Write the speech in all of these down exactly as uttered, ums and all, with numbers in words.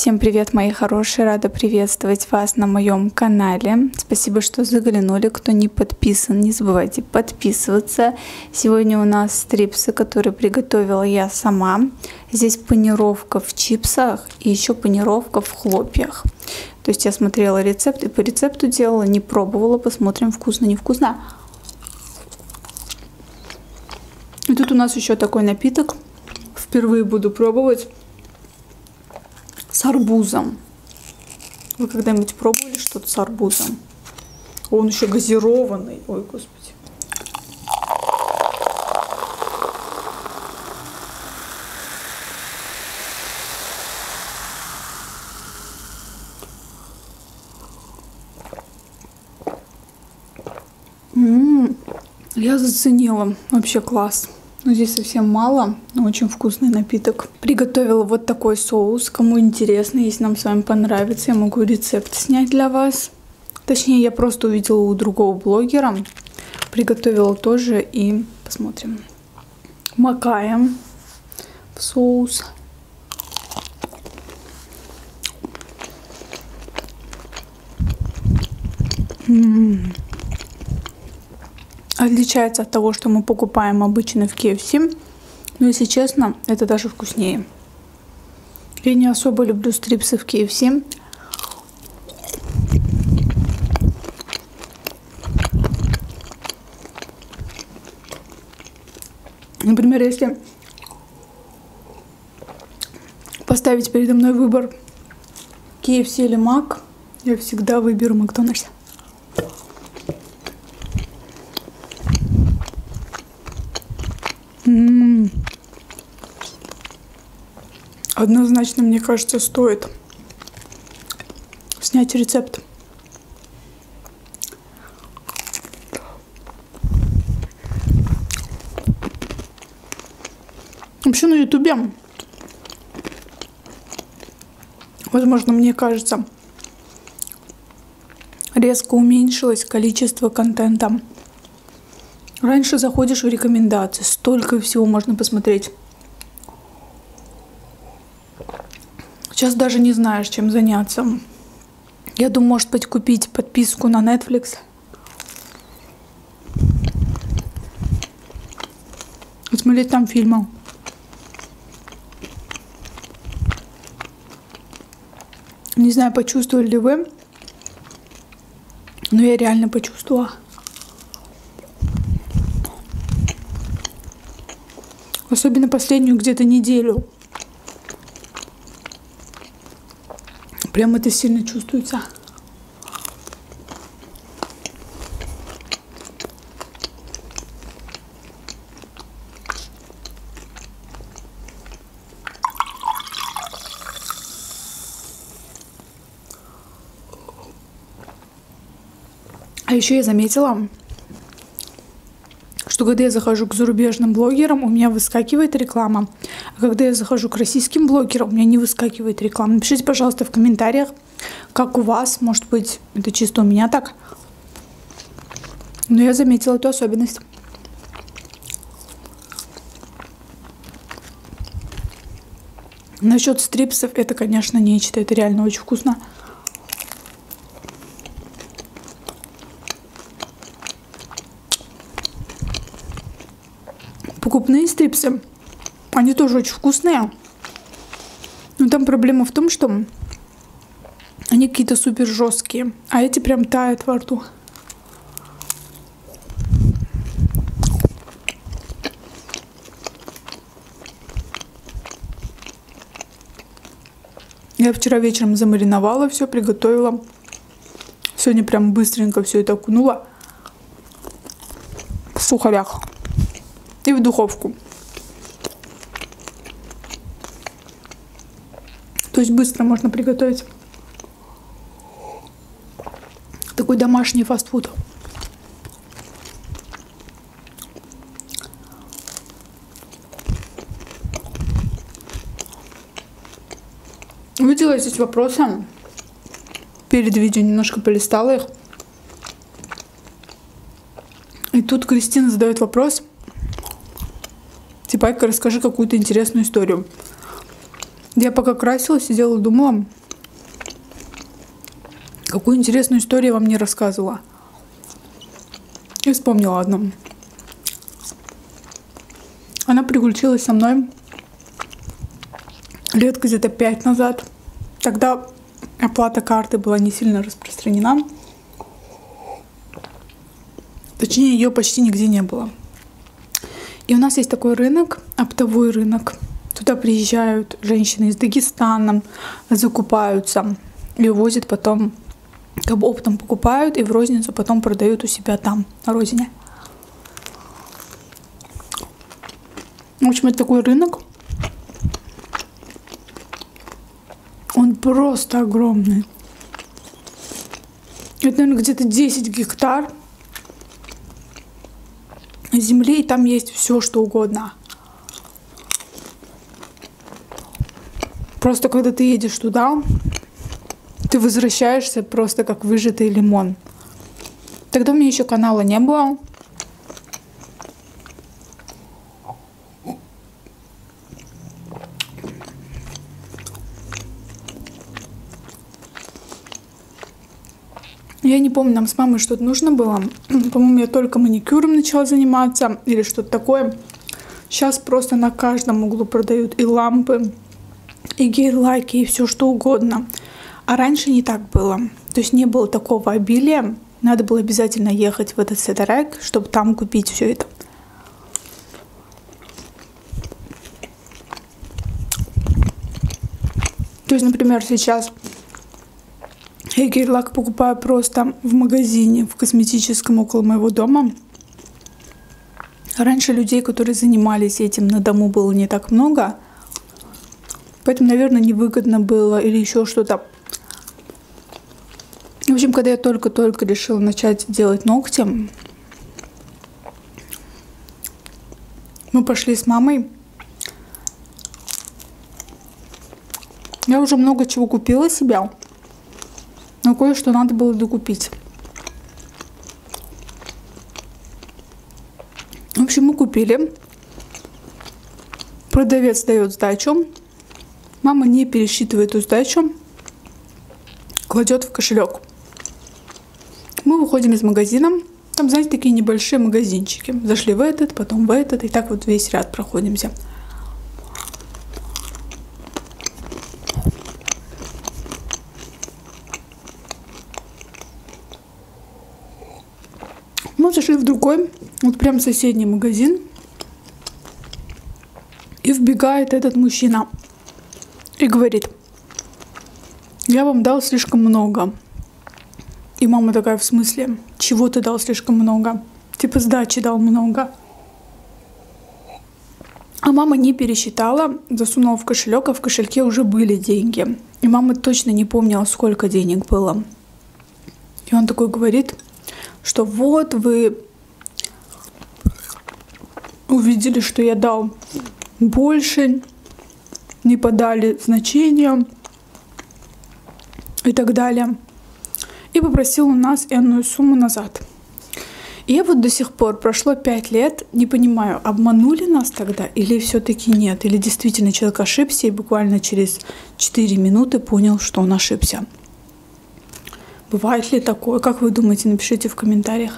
Всем привет, мои хорошие! Рада приветствовать вас на моем канале. Спасибо, что заглянули. Кто не подписан, не забывайте подписываться. Сегодня у нас стрипсы, которые приготовила я сама. Здесь панировка в чипсах и еще панировка в хлопьях. То есть я смотрела рецепт и по рецепту делала, не пробовала. Посмотрим, вкусно, не вкусно. И тут у нас еще такой напиток. Впервые буду пробовать. С арбузом. Вы когда-нибудь пробовали что-то с арбузом? Он еще газированный. Ой, господи. М-м-м, я заценила. Вообще класс. Но здесь совсем мало, но очень вкусный напиток. Приготовила вот такой соус. Кому интересно, если нам с вами понравится, я могу рецепт снять для вас. Точнее, я просто увидела у другого блогера. Приготовила тоже и посмотрим. Макаем в соус. М-м-м. Отличается от того, что мы покупаем обычно в кей эф си. Но, если честно, это даже вкуснее. Я не особо люблю стрипсы в кей эф си. Например, если поставить передо мной выбор кей эф си или Мак, я всегда выберу Макдональдс. М-м-м. Однозначно, мне кажется, стоит снять рецепт. Вообще на ютубе, возможно, мне кажется, резко уменьшилось количество контента. Раньше заходишь в рекомендации, столько всего можно посмотреть. Сейчас даже не знаешь, чем заняться. Я думаю, может быть, купить подписку на Netflix. И смотреть там фильмы. Не знаю, почувствовали ли вы, но я реально почувствовала. Особенно последнюю где-то неделю. Прям это сильно чувствуется. А еще я заметила, что когда я захожу к зарубежным блогерам, у меня выскакивает реклама. А когда я захожу к российским блогерам, у меня не выскакивает реклама. Напишите, пожалуйста, в комментариях, как у вас. Может быть, это чисто у меня так. Но я заметила эту особенность. Насчет стрипсов, это, конечно, нечто. Это реально очень вкусно. Покупные стрипсы, они тоже очень вкусные. Но там проблема в том, что они какие-то супер жесткие, а эти прям тают во рту. Я вчера вечером замариновала все, приготовила. Сегодня прям быстренько все это окунула в сухарях. И в духовку. То есть быстро можно приготовить. Такой домашний фастфуд. Видела здесь вопросы. Перед видео немножко полистала их. И тут Кристина задает вопрос. Типа, расскажи какую-то интересную историю. Я пока красилась, сидела и думала, какую интересную историю я вам не рассказывала. И вспомнила одну. Она приключилась со мной лет где-то пять назад. Тогда оплата карты была не сильно распространена. Точнее, ее почти нигде не было. И у нас есть такой рынок, оптовой рынок. Туда приезжают женщины из Дагестана, закупаются и возят потом, как бы оптом покупают и в розницу потом продают у себя там, на родине. В общем, это такой рынок. Он просто огромный. Это, наверное, где-то десять гектар земли, и там есть все, что угодно. Просто когда ты едешь туда, ты возвращаешься просто как выжатый лимон. Тогда у меня еще канала не было. Я не помню, нам с мамой что-то нужно было. По-моему, я только маникюром начала заниматься или что-то такое. Сейчас просто на каждом углу продают и лампы, и гель-лаки, и все что угодно. А раньше не так было. То есть не было такого обилия. Надо было обязательно ехать в этот Седарек, чтобы там купить все это. То есть, например, сейчас я гель-лак покупаю просто в магазине, в косметическом около моего дома. Раньше людей, которые занимались этим на дому, было не так много. Поэтому, наверное, невыгодно было или еще что-то. В общем, когда я только-только решила начать делать ногти, мы пошли с мамой. Я уже много чего купила себе, но кое-что надо было докупить. В общем, мы купили. Продавец дает сдачу. Мама не пересчитывает эту сдачу, кладет в кошелек. Мы выходим из магазина. Там, знаете, такие небольшие магазинчики. Зашли в этот, потом в этот, и так вот весь ряд проходимся. Мы зашли в другой, вот прям соседний магазин. И вбегает этот мужчина и говорит: я вам дал слишком много. И мама такая: в смысле? Чего ты дал слишком много? Типа сдачи дал много. А мама не пересчитала, засунула в кошелек, а в кошельке уже были деньги. И мама точно не помнила, сколько денег было. И он такой говорит, что вот вы увидели, что я дал больше, не подали значения и так далее. И попросил у нас энную сумму назад. И я вот до сих пор, прошло пять лет, не понимаю, обманули нас тогда или все-таки нет. Или действительно человек ошибся и буквально через четыре минуты понял, что он ошибся. Бывает ли такое? Как вы думаете? Напишите в комментариях.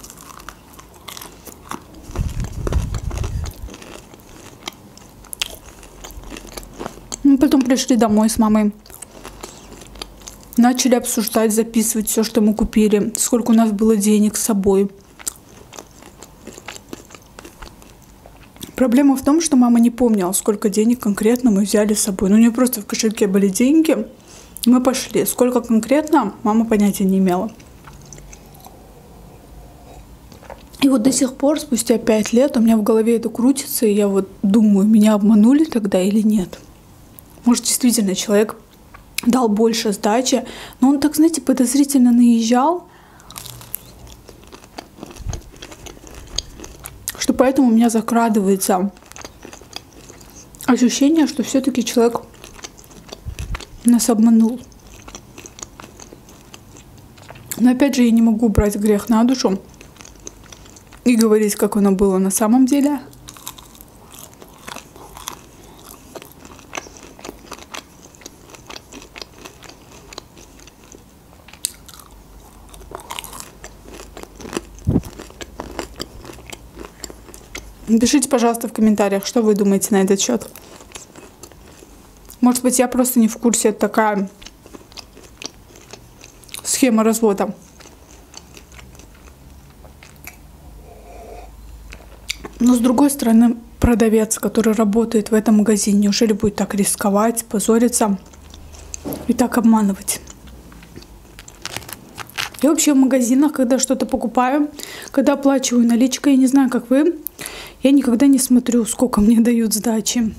Мы потом пришли домой с мамой. Начали обсуждать, записывать все, что мы купили, сколько у нас было денег с собой. Проблема в том, что мама не помнила, сколько денег конкретно мы взяли с собой. Ну, у нее просто в кошельке были деньги, мы пошли. Сколько конкретно, мама понятия не имела. И вот до сих пор, спустя пять лет, у меня в голове это крутится, и я вот думаю, меня обманули тогда или нет. Может, действительно человек дал больше сдачи, но он так, знаете, подозрительно наезжал, что поэтому у меня закрадывается ощущение, что все-таки человек нас обманул. Но опять же, я не могу брать грех на душу и говорить, как оно было на самом деле. Пишите, пожалуйста, в комментариях, что вы думаете на этот счет. Может быть, я просто не в курсе, это такая схема развода. Но с другой стороны, продавец, который работает в этом магазине, неужели будет так рисковать, позориться и так обманывать? Я вообще в магазинах, когда что-то покупаю, когда оплачиваю наличкой, я не знаю, как вы, я никогда не смотрю, сколько мне дают сдачи.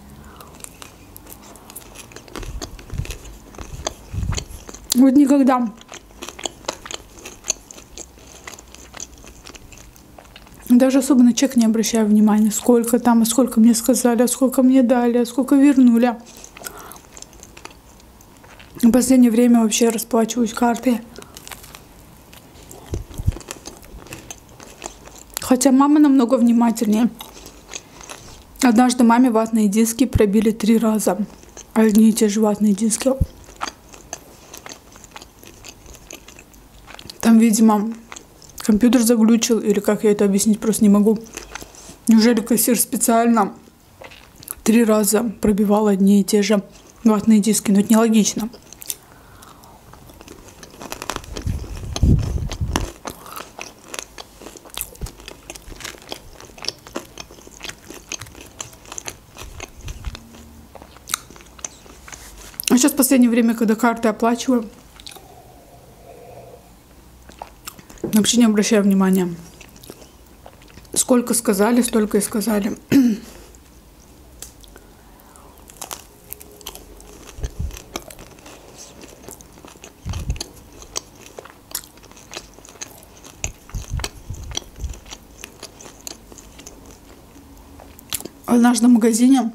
Вот никогда. Даже особо на чек не обращаю внимания, сколько там, а сколько мне сказали, а сколько мне дали, а сколько вернули. В последнее время вообще расплачиваюсь картой. Хотя мама намного внимательнее. Однажды маме ватные диски пробили три раза. Одни и те же ватные диски. Там, видимо, компьютер заглючил, или как я это объяснить, просто не могу. Неужели кассир специально три раза пробивал одни и те же ватные диски? Ну, это нелогично. А сейчас в последнее время, когда карты оплачиваю, вообще не обращаю внимания. Сколько сказали, столько и сказали. Однажды в магазине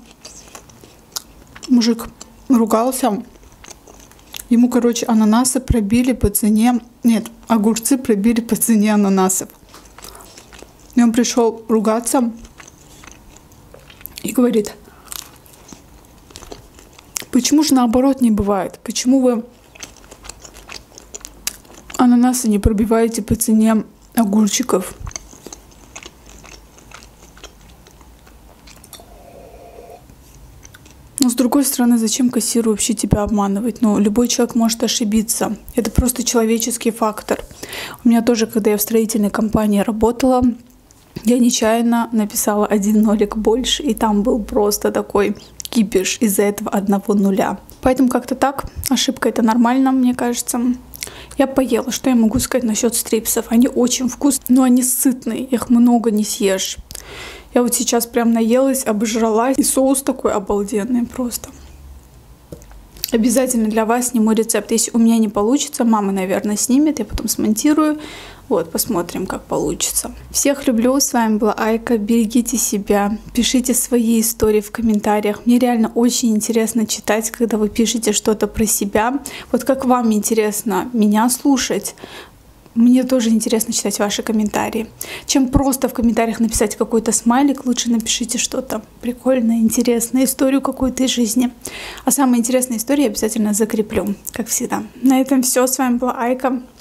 мужик ругался. Ему, короче, ананасы пробили по цене... Нет, огурцы пробили по цене ананасов. И он пришел ругаться и говорит: почему же наоборот не бывает? Почему вы ананасы не пробиваете по цене огурчиков? Но с другой стороны, зачем кассиру вообще тебя обманывать? Ну, любой человек может ошибиться. Это просто человеческий фактор. У меня тоже, когда я в строительной компании работала, я нечаянно написала один нолик больше, и там был просто такой кипиш из-за этого одного нуля. Поэтому как-то так. Ошибка — это нормально, мне кажется. Я поела. Что я могу сказать насчет стрипсов? Они очень вкусные, но они сытные. Их много не съешь. Я вот сейчас прям наелась, обожралась. И соус такой обалденный просто. Обязательно для вас сниму рецепт. Если у меня не получится, мама, наверное, снимет. Я потом смонтирую. Вот, посмотрим, как получится. Всех люблю. С вами была Айка. Берегите себя. Пишите свои истории в комментариях. Мне реально очень интересно читать, когда вы пишете что-то про себя. Вот как вам интересно меня слушать. Мне тоже интересно читать ваши комментарии. Чем просто в комментариях написать какой-то смайлик, лучше напишите что-то прикольное, интересное, историю какую-то из жизни. А самые интересные истории я обязательно закреплю, как всегда. На этом все. С вами была Айка.